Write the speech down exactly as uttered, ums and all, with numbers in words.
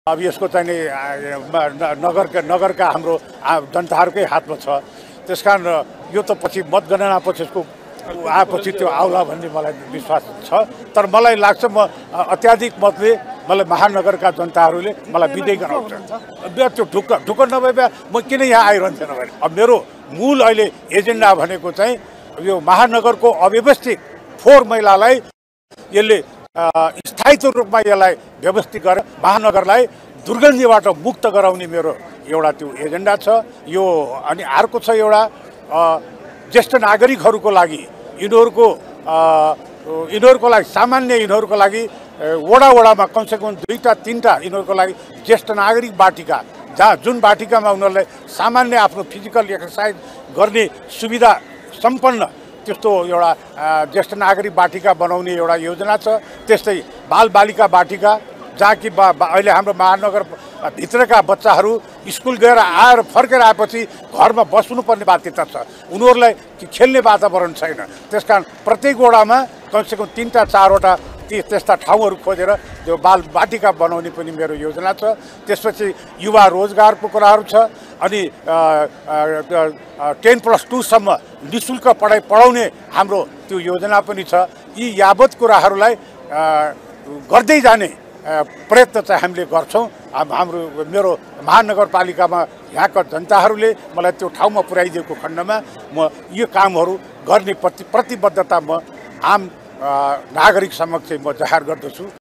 अब यसको चाहिँ नि नगरका नगरका हाम्रो जनताहरूकै हातमा छ। त्यसकारण यो त पछि मतगणना पछि यसको आएपछि त्यो आउला भन्ने मलाई विश्वास छ। तर मलाई लाग्छ म अत्याधिक मतले मलाई महानगरका जनताहरूले मलाई विजयी गराउँछ। त्यो ढुक्क ढुक्क नभए म किन यहाँ आइरहन्थेन भने अब मेरो मूल अहिले एजेन्डा भनेको चाहिँ यो महानगरको अव्यवस्थित फोहोर मैलालाई यसले स्थायित्व रूपमा यसलाई व्यवस्थित गरेर महानगरलाई दुर्गन्धीबाट मुक्त गराउने मेरो एउटा त्यो एजेन्डा छ। यो अनि अर्को छ एउटा ज्येष्ठ नागरिकहरूको लागि यिनीहरूको यिनीहरूको लागि सामान्य यिनीहरूको लागि वडा वडामा कमसेकम दुईटा तीनटा यिनीहरूको लागि ज्येष्ठ नागरिक बाटिका, जहाँ जुन बाटिकामा उनीहरूलाई सामान्य आफ्नो फिजिकल एक्सर्साइज गर्ने सुविधा सम्पन्न त्यस्तो एउटा ज्येष्ठ नागरिक बाटिका बनाउने एउटा योजना छ। त्यस्तै बालबालिका बाटिका, जहाँ कि बा अहिले हाम्रो महानगर भित्रका बच्चाहरू स्कुल गएर आएर फर्केर आएपछि घरमा बस्नुपर्ने बाध्यता छ, उनीहरूलाई खेल्ने वातावरण छैन। त्यसकारण प्रत्येक वडामा कमसेकम तिनवटा चारवटा ती त्यस्ता ठाउँहरू खोजेर त्यो बाल बाटिका बनाउने पनि मेरो योजना छ। त्यसपछि युवा रोजगारको कुराहरू छ। अनि टेन प्लस टूसम्म नि शुल्क पढाइ पढाउने हाम्रो त्यो योजना पनि छ। यी यावत कुराहरूलाई गर्दै जाने प्रयत्न चाहिँ हामीले गर्छौँ। हाम्रो मेरो महानगरपालिकामा यहाँका जनताहरूले मलाई त्यो ठाउँमा पुर्याइदिएको खण्डमा म यो कामहरू गर्ने प्रति प्रतिबद्धता म आम नागरिक समक्ष म जाहेर गर्दछु।